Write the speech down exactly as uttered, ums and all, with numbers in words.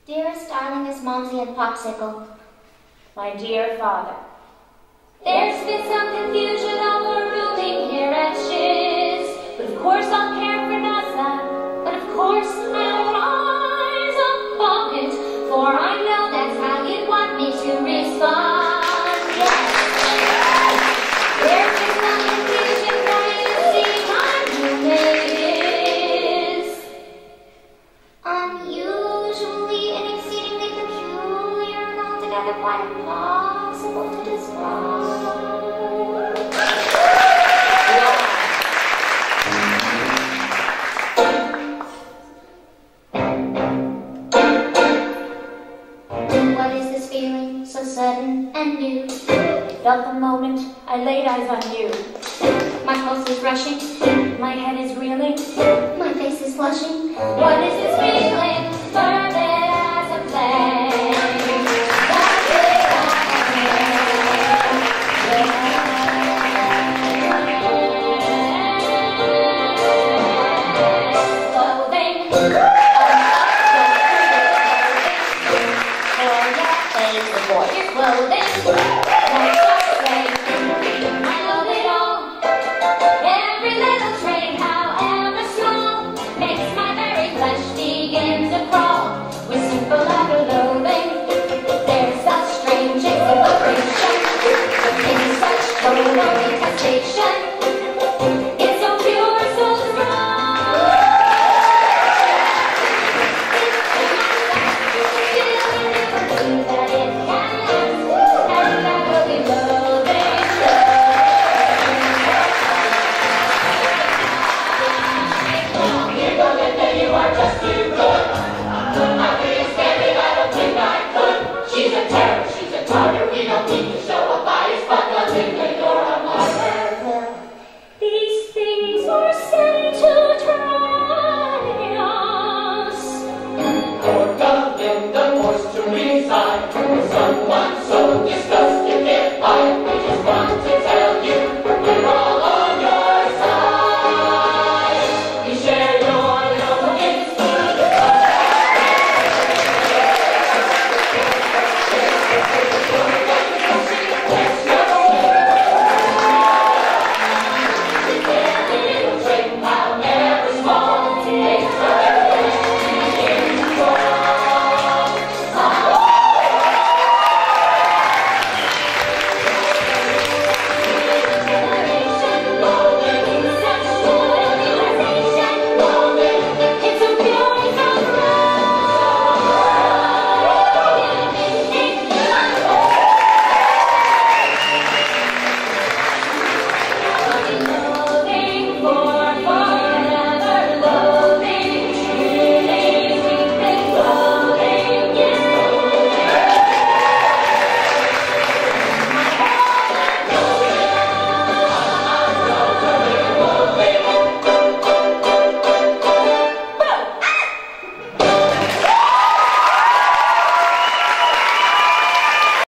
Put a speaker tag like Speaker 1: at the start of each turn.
Speaker 1: Dearest, darlingest Momsy and Popsicle.
Speaker 2: My dear father.
Speaker 1: There's been some confusion over rooming here at Shiz.
Speaker 2: But of course I'll care for Nasa.
Speaker 1: But of course I'll rise above it, for I know that's how you'd want me to respond. Yes. There's been some confusion, for you see my roommate is unusually and exceedingly peculiar and altogether quite impossible to describe. What is this feeling so sudden and new?
Speaker 2: Felt the moment I laid eyes on you.
Speaker 1: My pulse is rushing,
Speaker 2: My head is reeling.
Speaker 1: my face is flushing.
Speaker 2: What is